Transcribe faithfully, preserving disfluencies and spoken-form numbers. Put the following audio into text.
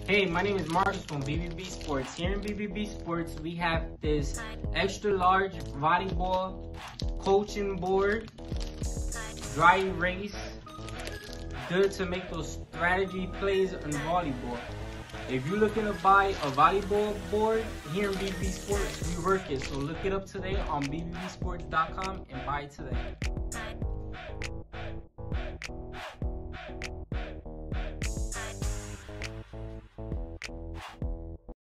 Hey, my name is Marcus from B B B Sports. Here in B B B Sports, we have this extra large volleyball coaching board, dry erase, good to make those strategy plays in volleyball. If you're looking to buy a volleyball board, here in B B B Sports, we work it. So look it up today on B B B sports dot com and buy it today.